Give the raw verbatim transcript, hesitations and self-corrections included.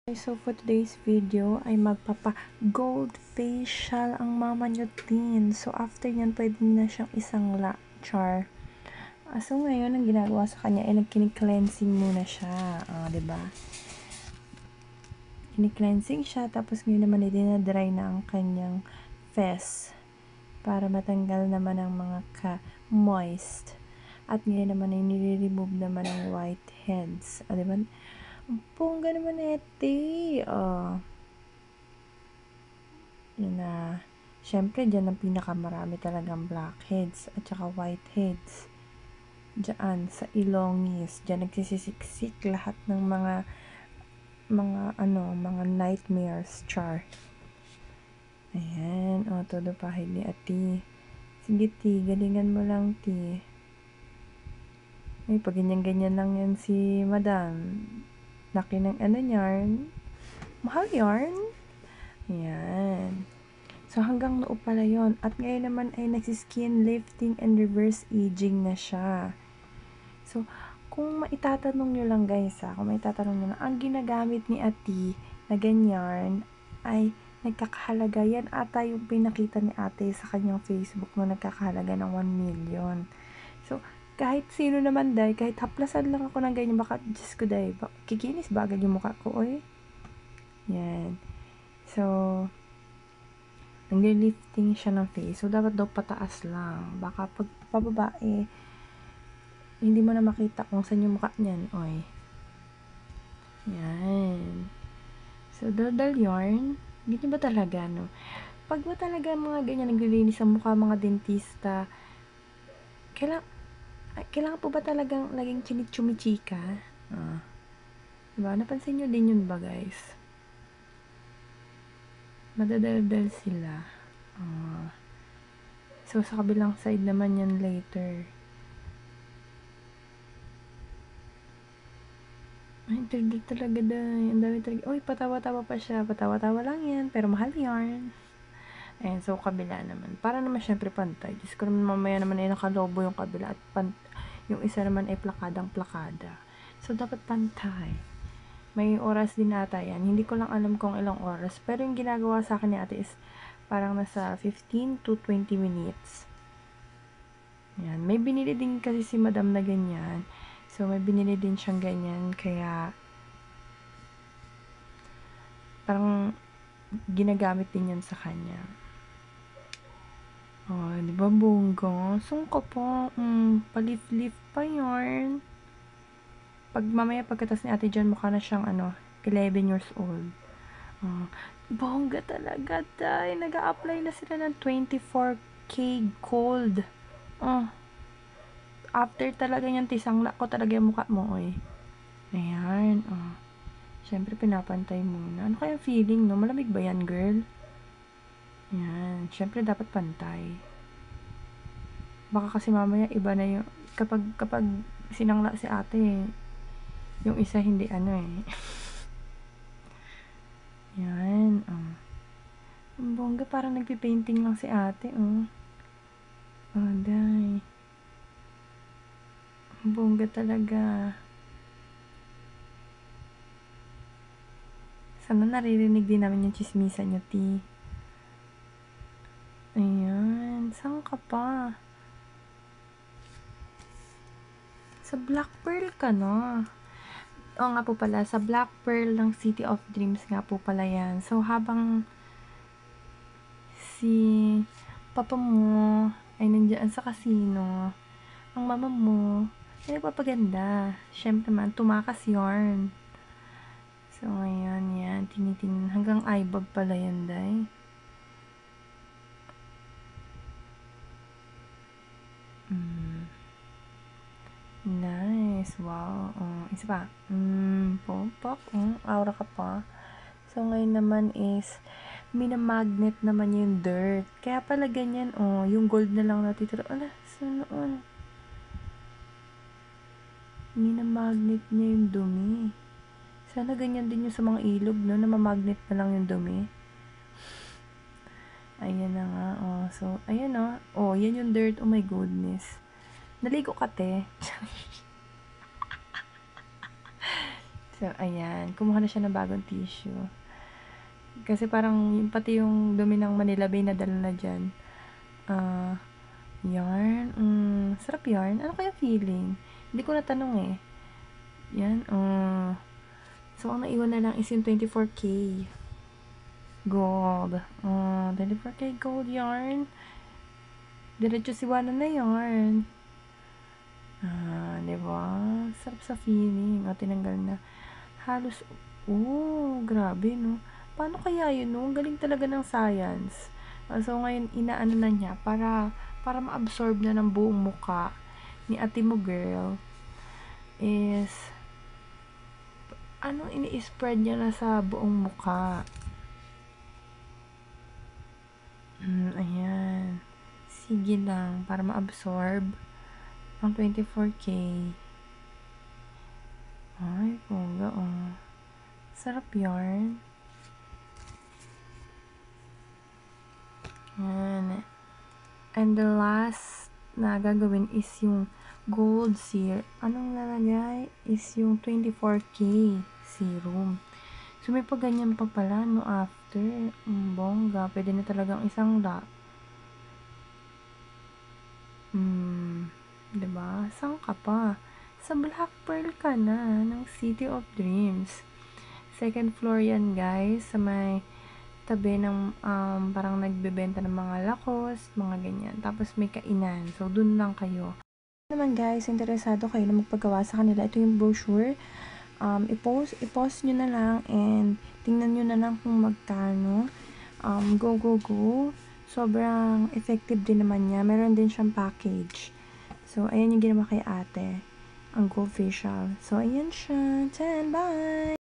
So for today's video ay magpapa gold facial ang mama nyo tin. So after yan pwede na siyang isang la char. Ah, so ngayon ang ginagawa sa kanya ay nagkini-cleansing muna siya. Ah, 'di ba? Kini-cleansing siya tapos ngayon naman ay dinadry na ang kanyang face para matanggal naman ang mga ka moist. At ngayon naman ay nire-remove naman ang whiteheads. Ah, 'di ba? Ang bongga naman ete. Oh. Yun na. Siyempre, dyan ang pinakamarami talagang blackheads at saka whiteheads. Diyan, sa ilongis. Dyan nagsisisiksik lahat ng mga mga ano, mga nightmares, char. Ayan. O, todo pahid ni ati. Sige, ti. Galingan mo lang, ti. Ay, pag ganyan-ganyan lang yan si madam. Laki ng ano yarn. Mahal yarn. Ayan. So, hanggang noo pala yun. At ngayon naman ay nagsiskin lifting and reverse aging na siya. So, kung maitatanong nyo lang guys ha, kung maitatanong nyo lang, ang ginagamit ni ati na ganyan ay nagkakahalaga. Yan ata yung pinakita ni ate sa kanyang Facebook na nagkakahalaga ng one million. So, kahit sino naman dahil, kahit haplasan lang ako ng ganyan, baka, Diyos ko dahil, kikinis ba agad yung mukha ko, oy? Yan. So, nag-lifting siya ng face. So, dapat daw pataas lang. Baka pag pababa, eh, hindi mo na makita kung saan yung mukha niyan, oy. Yan. So, daldal yarn. Ganyan ba talaga, no? Pag ba talaga mga ganyan, naglilinis ang mukha, mga dentista, kailangan, kailangan po ba talagang laging chinichumichika? Ah. Diba? Napansin nyo din yun ba, guys? Madadaldal sila. Ah. So, sa kabilang side naman yan later. Ay, daldal talaga dahil. Ang dami talaga. Uy, patawa-tawa pa siya. Patawa-tawa lang yan. Pero mahal yarn. Ayan, so kabila naman. Para naman syempre pantay. Diyos ko naman mamaya naman ay nakalobo yung kabila at pant yung isa naman ay plakadang plakada. So, dapat pantay. May oras din ata yan. Hindi ko lang alam kung ilang oras. Pero yung ginagawa sa akin ni ate is parang nasa fifteen to twenty minutes. Yan. May binili din kasi si madam na ganyan. So, may binili din siyang ganyan. Kaya, parang ginagamit din yan sa kanya. Oh, di ba bongga? Saan ka pa? Mm, palif-lif pa yarn. Pag mamaya pagkatas ni ate dyan, mukha na siyang ano, eleven years old. Oh, bongga talaga, tay. Nag-a-apply na sila ng twenty-four K gold. Oh, after talaga yan, tisangla ko talaga yung mukha mo, oy. Ayan, oh. Siyempre, pinapantay muna. Ano kaya feeling, no? Malamig ba yan, girl? Yan. Siyempre, dapat pantay. Baka kasi mamaya, iba na yung... Kapag, kapag sinangla si ate, yung isa hindi ano eh. Yan. Oh. Ang bongga, parang nagpipainting lang si ate, oh. Oh, day. Ang bongga talaga. Sana naririnig din namin yung chismisan nyo, ti. Ayan. Saan ka pa? Sa Black Pearl ka na. Oo nga po pala. Sa Black Pearl ng City of Dreams nga po pala yan. So, habang si papa mo ay nandiyan sa casino, ang mama mo ay nagpapaganda. Siyempre man, tumakas yarn. So, ayan, yan. Tinitingnan. Hanggang eyebag pala yan, day. Mm. Nice. Wow. Oh, isa pa. Mm, popak. Mm, aura ka pa. So, ngayon naman is minamagnet naman yung dirt. Kaya pala ganyan, oh. Yung gold na lang natitira. Ala, saan noon? Minamagnet niya yung dumi. Sana ganyan din yung sa mga ilog, no? Na mamagnet na lang yung dumi. Ayan na nga, oh. So, ayan, oh. Oh, yan yung dirt. Oh my goodness. Naligo ka, te. So, ayan. Kumuha na siya ng bagong tissue. Kasi parang pati yung dumi ng Manila Bay na dala na dyan. Ah, uh, yarn. Mm, sarap yarn. Ano kaya feeling? Hindi ko natanong eh. Yan. Uh, so, ang naiwan na lang is yung twenty-four K gold. Uh, twenty-four K gold yarn. Diretso si Wano na yarn. Ah, diba? Sarap sa feeling. O, tinanggal na. Halos, oh, grabe, no? Paano kaya yun, no? Galing talaga ng science. Uh, so, ngayon, inaano na niya para, para ma-absorb na ng buong muka ni ate mo, girl, is, ano, ini-spread niya na sa buong muka. Hmm, ayan. Sige lang, para ma-absorb ang twenty-four K. Ay, pongga, oh. Sarap yarn. Yan. And the last na gagawin is yung gold serum. Anong lalagay? Is yung twenty-four K serum. So, may pa ganyan pa pala, no, after. Mm, bongga. Pwede na talagang isang lot. Hmm, diba? Saan ka pa? Sa Black Pearl ka na, ng City of Dreams. Second floor yan, guys. Sa may tabi ng um, parang nagbebenta ng mga lakos, mga ganyan. Tapos may kainan. So, dun lang kayo. Naman guys, interesado kayo na magpagawa sa kanila. Ito yung brochure. Um, i-post, i-post nyo na lang and tingnan nyo na lang kung magkano. Um, go, go, go. Sobrang effective din naman niya. Meron din siyang package. So, ayan yung ginawa kay ate. Ang Go Facial. So, ayan siya. ten, bye!